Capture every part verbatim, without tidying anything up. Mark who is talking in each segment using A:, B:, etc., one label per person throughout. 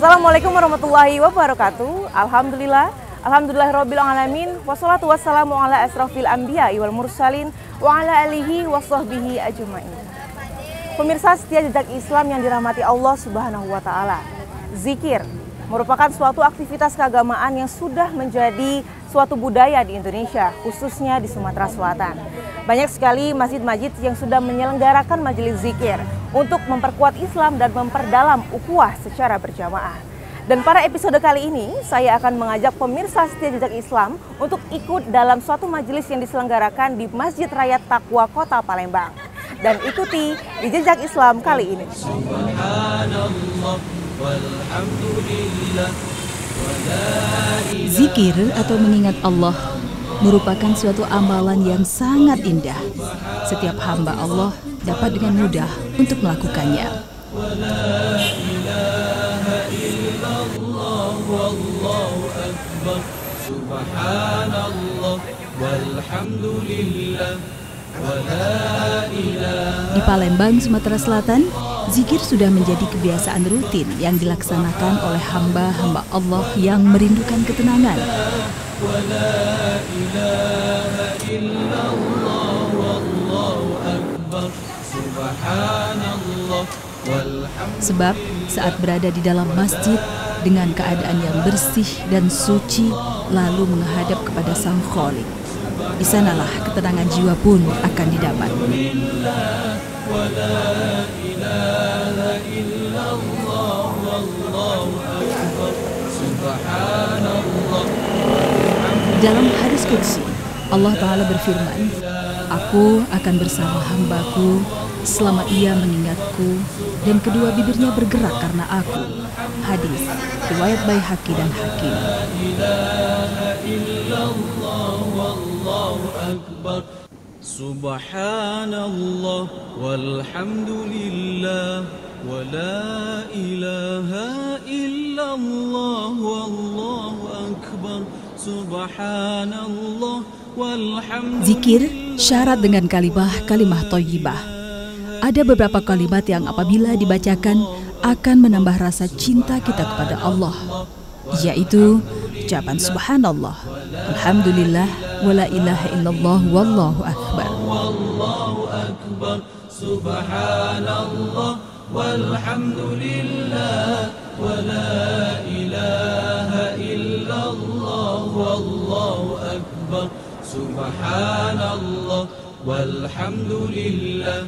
A: Assalamualaikum warahmatullahi wabarakatuh. Alhamdulillah, alhamdulillahirabbil alamin. Wassalatu wassalamu ala asrofil anbiya wal mursalin wa ala alihi washabbihi ajmain. Pemirsa setia jejak Islam yang dirahmati Allah Subhanahu wa taala. Zikir merupakan suatu aktivitas keagamaan yang sudah menjadi suatu budaya di Indonesia, khususnya di Sumatera Selatan. Banyak sekali masjid-masjid yang sudah menyelenggarakan majelis zikir untuk memperkuat Islam dan memperdalam ukhuwah secara berjamaah. Dan pada episode kali ini, saya akan mengajak pemirsa setia jejak Islam untuk ikut dalam suatu majelis yang diselenggarakan di Masjid Raya Taqwa Kota Palembang. Dan ikuti di Jejak Islam kali ini.
B: Zikir atau mengingat Allah merupakan suatu amalan yang sangat indah. Setiap hamba Allah dapat dengan mudah untuk melakukannya. Di Palembang, Sumatera Selatan, zikir sudah menjadi kebiasaan rutin yang dilaksanakan oleh hamba-hamba Allah yang merindukan ketenangan. Sebab saat berada di dalam masjid dengan keadaan yang bersih dan suci, lalu menghadap kepada Sang Khalik, di sanalah ketenangan jiwa pun akan didapat. Dalam hadis qudsi, Allah Ta'ala berfirman, "Aku akan bersama hambaku selama ia mengingatku dan kedua bibirnya bergerak karena aku." Hadis riwayat Baihaqi dan Hakim.
C: Subhanallah walhamdulillah wa la ilaha illallah wallahu akbar. Subhanallah walhamdulillah.
B: Zikir syarat dengan kalimah kalimah thayyibah. Ada beberapa kalimat yang apabila dibacakan akan menambah rasa cinta kita kepada Allah, yaitu ucapan subhanallah, alhamdulillah, wala ilaha illallah, wallahu akbar.
C: Wallahu akbar. Subhanallah walhamdulillah, wala ilaha illallah, wallahu akbar. Subhanallah walhamdulillah.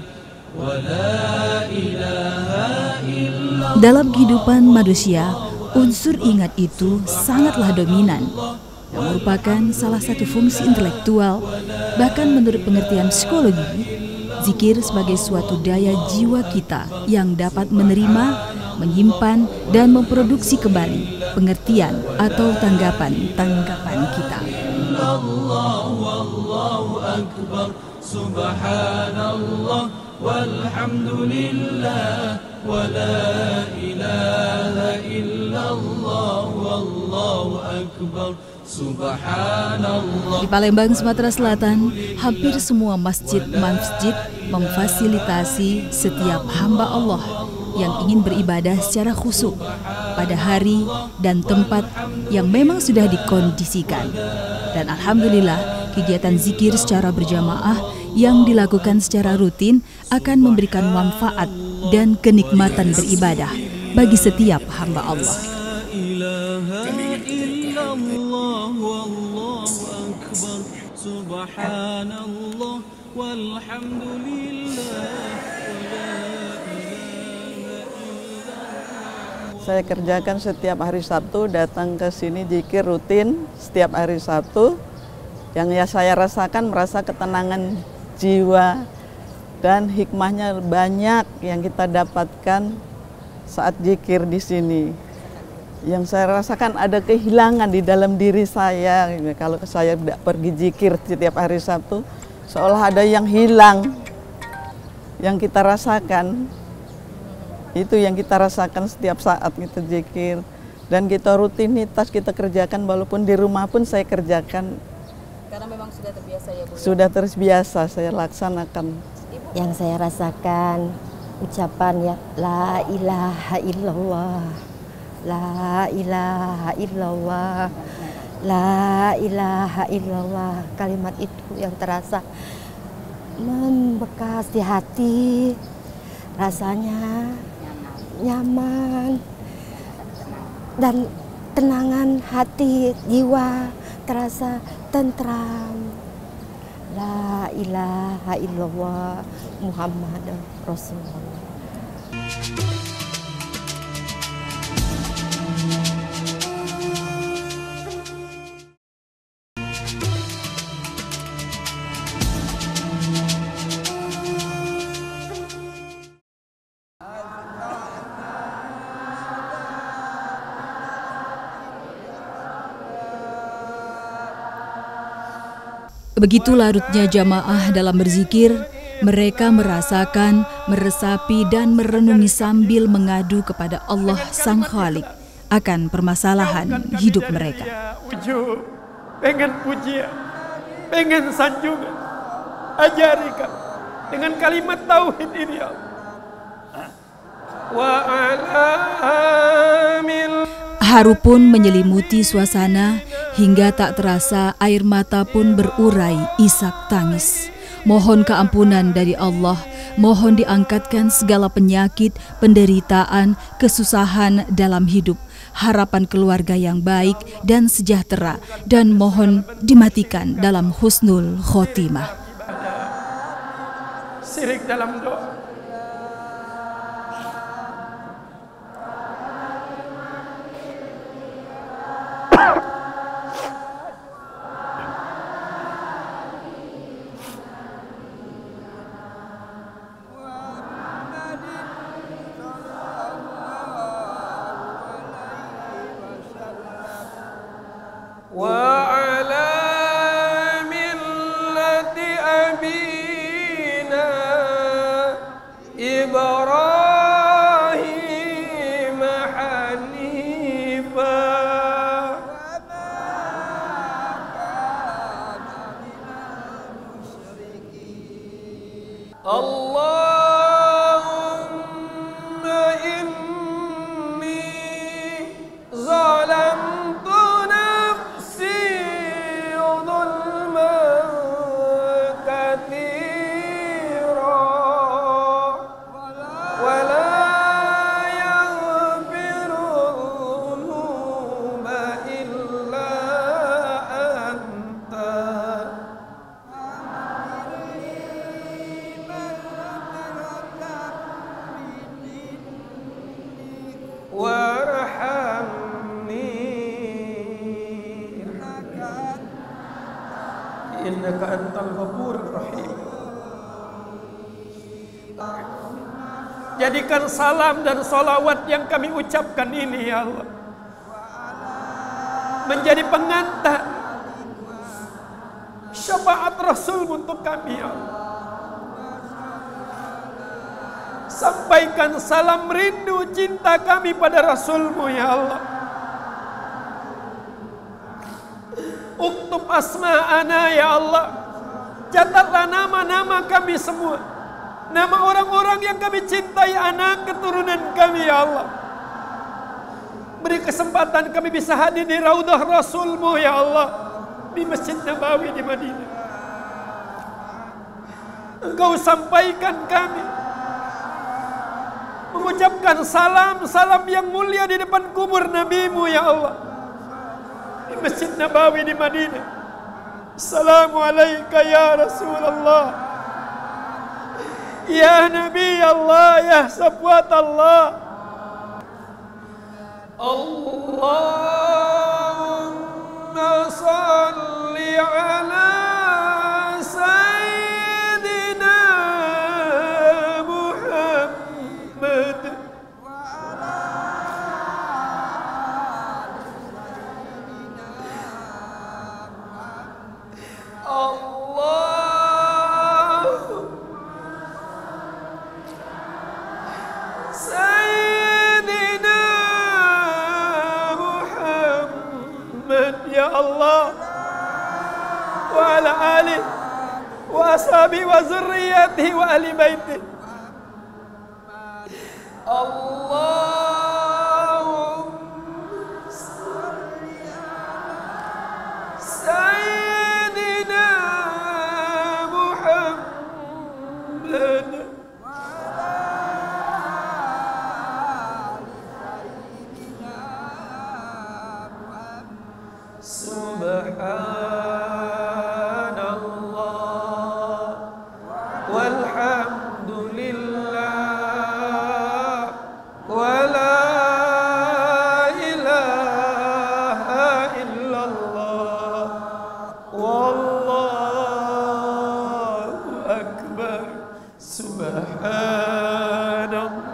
B: Dalam kehidupan manusia, unsur ingat itu sangatlah dominan, yang merupakan salah satu fungsi intelektual. Bahkan menurut pengertian psikologi, zikir sebagai suatu daya jiwa kita yang dapat menerima, menyimpan, dan memproduksi kembali pengertian atau tanggapan-tanggapan kita.
C: Subhanallah walhamdulillah wa la ilaha illallah, wallahu akbar. Subhanallah.
B: Di Palembang, Sumatera Selatan, hampir semua masjid-masjid memfasilitasi setiap hamba Allah yang ingin beribadah secara khusyuk pada hari dan tempat yang memang sudah dikondisikan. Dan alhamdulillah, kegiatan zikir secara berjamaah yang dilakukan secara rutin akan memberikan manfaat dan kenikmatan beribadah bagi setiap hamba Allah.
D: Saya kerjakan setiap hari Sabtu, datang ke sini zikir rutin setiap hari Sabtu. Yang ya saya rasakan, merasa ketenangan jiwa dan hikmahnya banyak yang kita dapatkan saat zikir di sini. Yang saya rasakan ada kehilangan di dalam diri saya. Kalau saya tidak pergi zikir setiap hari Sabtu, seolah ada yang hilang. Yang kita rasakan, itu yang kita rasakan setiap saat kita zikir. Dan kita rutinitas kita kerjakan, walaupun di rumah pun saya kerjakan.
A: Karena memang sudah terbiasa ya Bu?
D: Sudah terbiasa saya laksanakan.
E: Yang saya rasakan ucapan ya la ilaha illallah La ilaha illallah, la ilaha illallah. Kalimat itu yang terasa membekas di hati, rasanya nyaman dan tenangan hati, jiwa terasa tentram. La ilaha illallah Muhammad Rasulullah.
B: Begitu larutnya jamaah dalam berzikir, mereka merasakan, meresapi dan merenungi sambil mengadu kepada Allah Sang Khalik akan permasalahan hidup mereka.
F: Ujub, pengen pujian, pengen sanjungan, ajari kami dengan kalimat tauhid ini ya Allah. Wa ala amil.
B: Haru pun menyelimuti suasana hingga tak terasa air mata pun berurai isak tangis. Mohon keampunan dari Allah, mohon diangkatkan segala penyakit, penderitaan, kesusahan dalam hidup, harapan keluarga yang baik dan sejahtera, dan mohon dimatikan dalam husnul khotimah.
F: Sirik dalam doa. وعلى ملة أبينا إبراهيم حنيفا اللهم إني ظلمت innaka antal ghafurur rahim. Jadikan salam dan salawat yang kami ucapkan ini ya Allah menjadi pengantar syafaat Rasul untuk kami ya Allah. Sampaikan salam rindu cinta kami pada Rasul-Mu ya Allah. Uktub asma'ana ya Allah. Catatlah nama-nama kami semua, nama orang-orang yang kami cintai, anak keturunan kami ya Allah. Beri kesempatan kami bisa hadir di Raudah Rasul-Mu ya Allah, di Masjid Nabawi di Madinah. Engkau sampaikan kami mengucapkan salam-salam yang mulia di depan kubur Nabi-Mu ya Allah, di Masjid Nabawi di Madinah. Assalamualaikum ya Rasulullah, ya Nabi Allah, ya Safwat Allah. Allahumma salli ala Sayyidina Muhammad. Allah Sayyidina Muhammad ya Allah, wa ala ali wa ashabi wa zurriyatihi wa ahli baiti. Allahumma Subhanallah.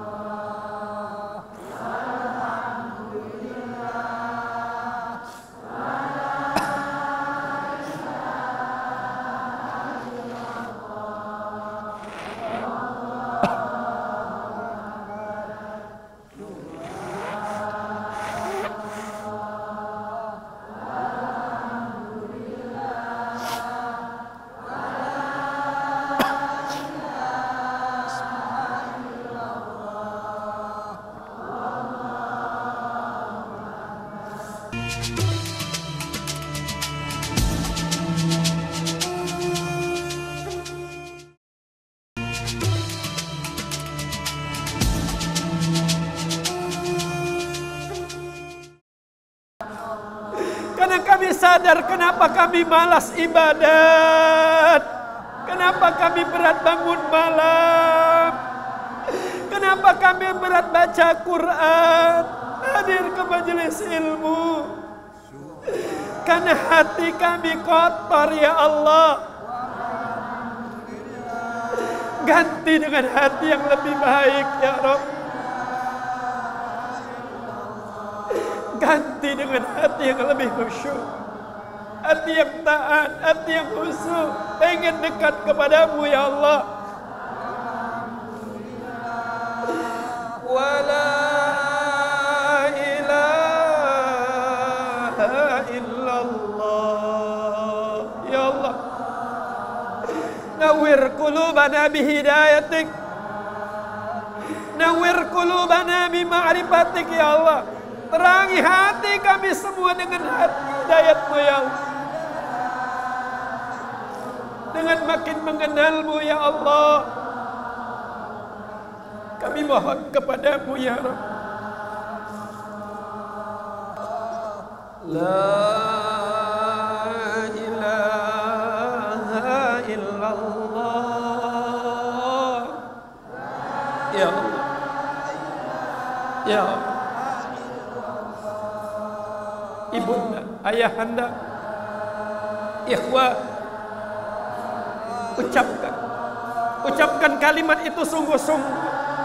F: Karena kami sadar kenapa kami malas ibadat, kenapa kami berat bangun malam, kenapa kami berat baca Quran, hadir ke majelis ilmu. Karena hati kami kotor ya Allah. Ganti dengan hati yang lebih baik ya Rabb. Ganti dengan hati yang lebih khusyuk, hati yang taat, hati yang khusyuk, pengen dekat kepadamu ya Allah. Wala ilaha illallah ya Allah. Nawwir qulubana bihidayatik, nawwir qulubana bima'rifatik ya Allah. Terangi hati kami semua dengan hati hidayat-Mu ya Allah. Dengan makin mengenal-Mu ya Allah, kami mohon kepadamu ya Rabb. La ilaha illallah ya Allah. Ya Allah. Ibunda, ayahanda, ikhwah, ucapkan, ucapkan kalimat itu sungguh-sungguh.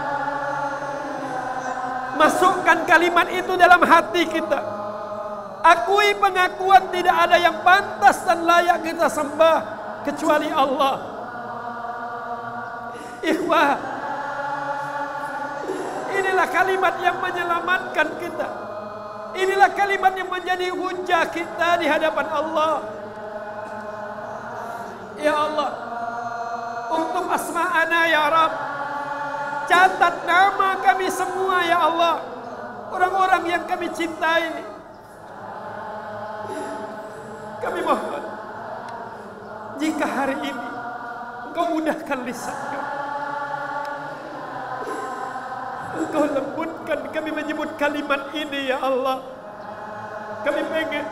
F: Masukkan kalimat itu dalam hati kita. Akui pengakuan tidak ada yang pantas dan layak kita sembah kecuali Allah. Ikhwah, inilah kalimat yang menyelamatkan kita. Inilah kalimat yang menjadi hujah kita di hadapan Allah. Ya Allah, untuk asma'ana ya Rabb, catat nama kami semua ya Allah, orang-orang yang kami cintai. Kami mohon, jika hari ini Engkau mudahkan lisan kami, Engkau lembutkan kami menyebut kalimat ini ya Allah. Kami pengen,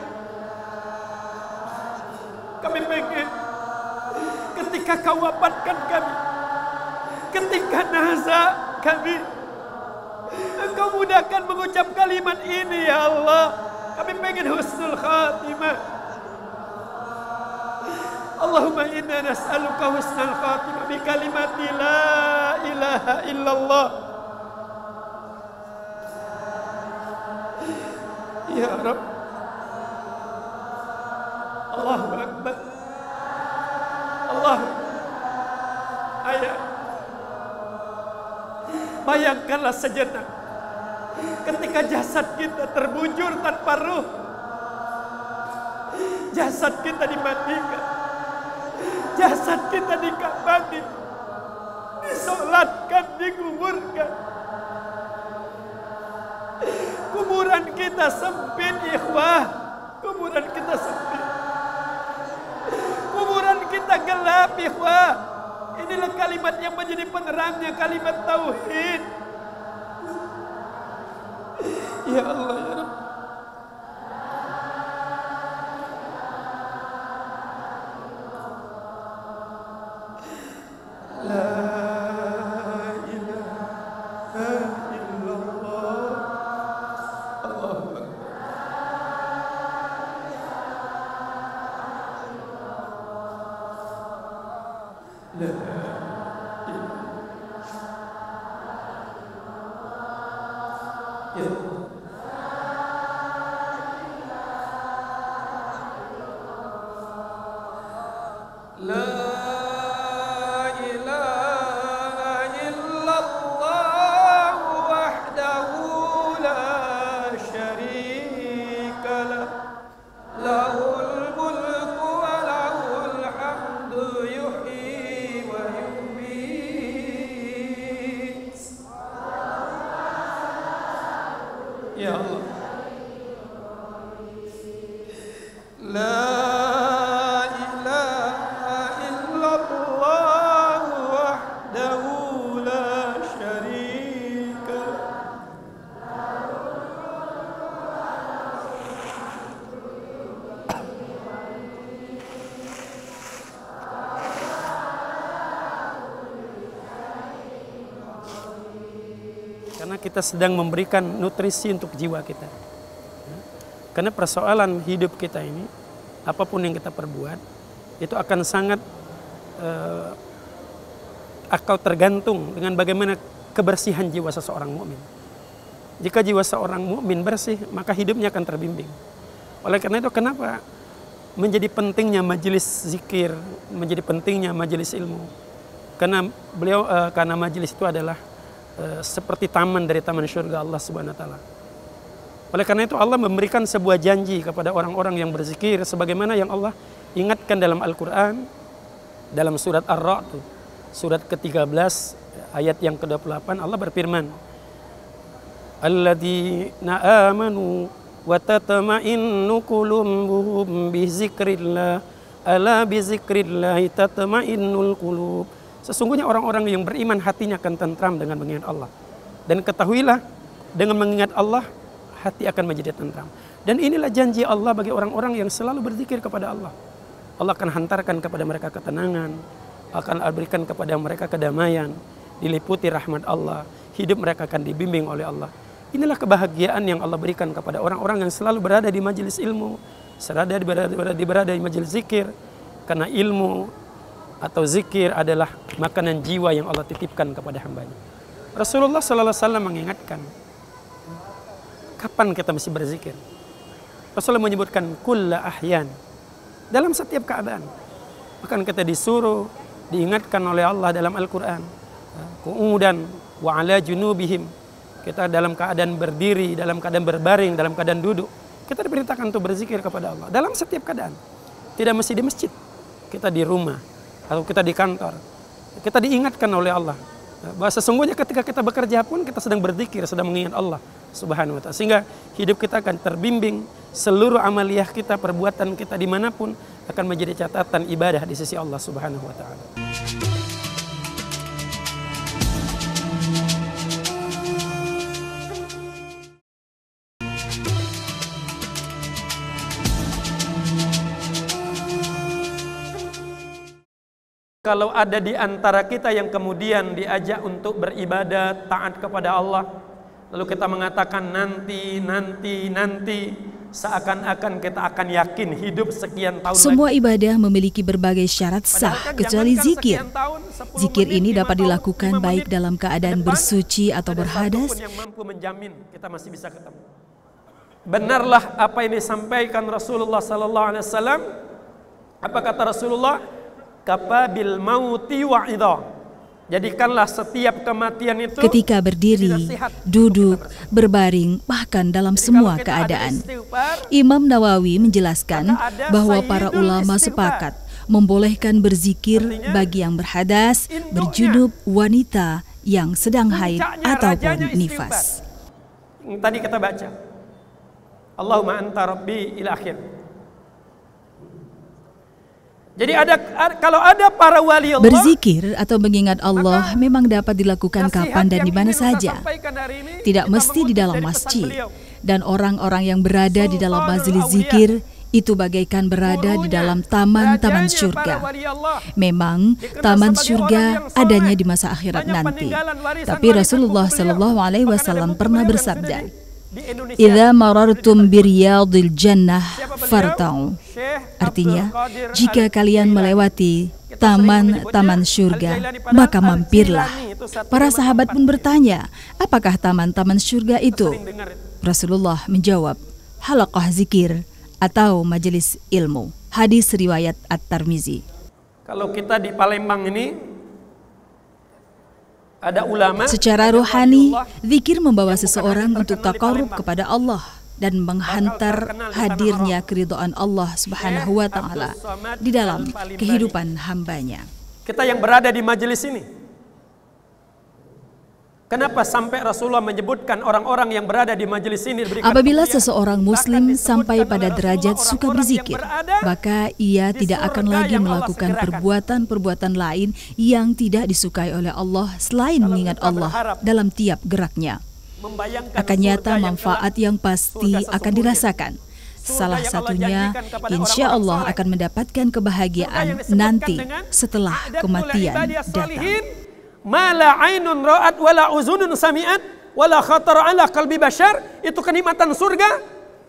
F: kami pengen ketika Kau wafatkan kami, ketika naza kami, Engkau mudahkan mengucap kalimat ini ya Allah. Kami pengen husnul khatimah. Allahumma inna nas'aluka husnul khatimah bi kalimati la ilaha illallah. Ya Rabb, Allahu Akbar, Allah. Ayah, bayangkanlah sejenak ketika jasad kita terbujur tanpa ruh, jasad kita dimatikan, jasad kita dikafani, disolatkan, dikuburkan. Kuburan kita sempit ikhwah, kuburan kita sempit, kuburan kita gelap ikhwah. Inilah kalimat yang menjadi penerangnya kalimat tauhid. Ya Allah ya Rabb, la ilaha illallah. Allahu Akbar. La ilaha Ya Allah. La ilaha illallah wahdahu la syarika karena kita sedang memberikan nutrisi untuk jiwa kita. Karena persoalan hidup kita ini, apapun yang kita perbuat, itu akan sangat uh, akal tergantung dengan bagaimana kebersihan jiwa seseorang mukmin. Jika jiwa seorang mukmin bersih, maka hidupnya akan terbimbing. Oleh karena itu, kenapa menjadi pentingnya majelis zikir, menjadi pentingnya majelis ilmu? Karena beliau, uh, karena majelis itu adalah seperti taman dari taman surga Allah Subhanahu wa taala. Oleh karena itu Allah memberikan sebuah janji kepada orang-orang yang berzikir sebagaimana yang Allah ingatkan dalam Al-Qur'an dalam surat Ar-Ra'd, surat ke tiga belas ayat yang ke dua puluh delapan. Allah berfirman, alladzina amanu wa tatma'innu qulubuhum bi zikrillah ala bi zikrillah tatma'innul qulub. Sesungguhnya orang-orang yang beriman hatinya akan tentram dengan mengingat Allah. Dan ketahuilah, dengan mengingat Allah, hati akan menjadi tentram. Dan inilah janji Allah bagi orang-orang yang selalu berzikir kepada Allah. Allah akan hantarkan kepada mereka ketenangan, akan berikan kepada mereka kedamaian, diliputi rahmat Allah, hidup mereka akan dibimbing oleh Allah. Inilah kebahagiaan yang Allah berikan kepada orang-orang yang selalu berada di majelis ilmu, berada, berada, berada di majelis zikir, karena ilmu atau zikir adalah makanan jiwa yang Allah titipkan kepada hambanya. Rasulullah sallallahu alaihi wasallam mengingatkan, kapan kita mesti berzikir? Rasulullah menyebutkan kulla ahyan, dalam setiap keadaan. Bahkan kita disuruh, diingatkan oleh Allah dalam Al-Quran, qu'udan wa ala junubihim, kita dalam keadaan berdiri, dalam keadaan berbaring, dalam keadaan duduk, kita diperintahkan untuk berzikir kepada Allah dalam setiap keadaan. Tidak mesti di masjid, kita di rumah atau kita di kantor, kita diingatkan oleh Allah bahwa sesungguhnya ketika kita bekerja pun kita sedang berzikir, sedang mengingat Allah Subhanahu wa ta'ala, sehingga hidup kita akan terbimbing, seluruh amaliyah kita, perbuatan kita dimanapun akan menjadi catatan ibadah di sisi Allah Subhanahu wa ta'ala. Kalau ada di antara kita yang kemudian diajak untuk beribadah, taat kepada Allah, lalu kita mengatakan nanti, nanti, nanti, seakan-akan kita akan yakin hidup sekian tahun.
B: Semua
F: lagi.
B: ibadah memiliki berbagai syarat sah,
F: Kan
B: kecuali zikir.
F: Tahun,
B: Zikir
F: menit,
B: ini dapat
F: tahun,
B: dilakukan baik
F: menit,
B: dalam keadaan bersuci atau berhadas.
F: yang mampu menjamin kita masih bisa ketemu. Benarlah apa yang disampaikan Rasulullah sallallahu alaihi wasallam. Apa kata Rasulullah? Kafabil mauti wa'idha. Jadikanlah setiap kematian itu
B: Ketika berdiri, duduk, berbaring, bahkan dalam semua keadaan. Imam Nawawi menjelaskan bahwa para ulama sepakat membolehkan berzikir bagi yang berhadas, berjunub, wanita yang sedang haid ataupun nifas.
F: Tadi kita baca, Allahumma anta rabbi ila akhir. Jadi ada, kalau ada para wali Allah,
B: berzikir atau mengingat Allah memang dapat dilakukan kapan dan di mana saja. Tidak mesti di dalam masjid. Dan orang-orang yang berada di dalam majelis zikir itu bagaikan berada di dalam taman-taman surga. Memang taman surga adanya di masa akhirat nanti. Tapi Rasulullah shallallahu alaihi wasallam pernah bersabda, "Idza marartum biriyadil jannah farta'u." Artinya, jika kalian melewati taman-taman surga, maka mampirlah. Para sahabat pun bertanya, apakah taman-taman surga itu? Rasulullah menjawab, halaqah zikir atau majelis ilmu. Hadis riwayat At-Tirmizi.
F: Kalau kita di Palembang ini ada ulama.
B: Secara rohani, zikir membawa seseorang untuk taqarrub kepada Allah dan menghantar hadirnya keridhaan Allah Subhanahu wa taala di dalam kehidupan hambanya.
F: Kita yang berada di majelis ini, kenapa sampai Rasulullah menyebutkan orang-orang yang berada di majelis ini?
B: Apabila seseorang muslim sampai pada derajat suka berzikir, maka ia tidak akan lagi melakukan perbuatan-perbuatan lain yang tidak disukai oleh Allah selain mengingat Allah dalam tiap geraknya. Akan nyata manfaat yang pasti akan dirasakan. Salah satunya, insya Allah akan mendapatkan kebahagiaan nanti setelah kematian datang.
F: Ma la ainun ra'at wala uzunun sami'at wala khatar ala qalbi bashar, itu kenikmatan surga.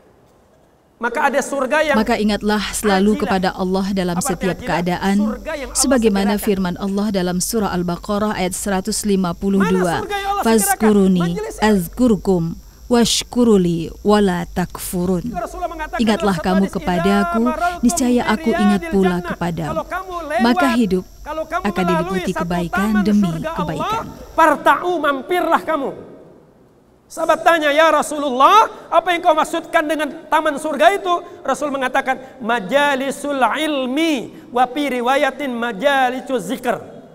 F: Maka ada surga yang
B: Maka ingatlah selalu kepada Allah dalam setiap keadaan, sebagaimana firman Allah dalam surah Al-Baqarah ayat seratus lima puluh dua, fazkuruni azkurkum washkuruli wala takfurun. Ingatlah kamu kepadaku, niscaya aku ingat pula kepadamu. Maka hidup akan diliputi kebaikan demi kebaikan.
F: Parta'u, mampirlah kamu. Sahabat tanya, ya Rasulullah, apa yang kau maksudkan dengan taman surga itu? Rasul mengatakan, majalisul ilmi wa fi riwayatin majalisul zikr.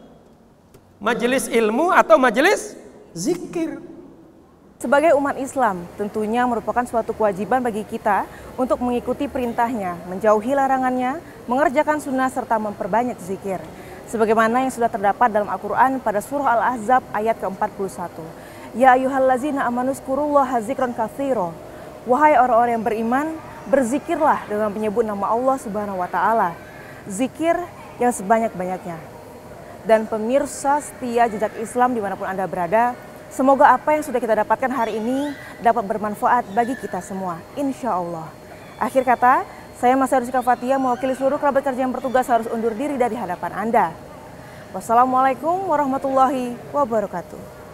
F: Majelis ilmu atau majelis zikir.
A: Sebagai umat Islam, tentunya merupakan suatu kewajiban bagi kita untuk mengikuti perintahnya, menjauhi larangannya, mengerjakan sunnah serta memperbanyak zikir. Sebagaimana yang sudah terdapat dalam Al-Quran pada surah Al-Ahzab ayat ke empat puluh satu. Ya ayyuhallazina amanuskurullaha zikron katsiro. Wahai orang-orang yang beriman, berzikirlah dengan menyebut nama Allah Subhanahu wa taala. Zikir yang sebanyak-banyaknya. Dan pemirsa setia jejak Islam dimanapun Anda berada, semoga apa yang sudah kita dapatkan hari ini dapat bermanfaat bagi kita semua, insya Allah. Akhir kata, saya Mas Rizka Fatia mewakili seluruh kerabat kerja yang bertugas harus undur diri dari hadapan Anda. Wassalamualaikum warahmatullahi wabarakatuh.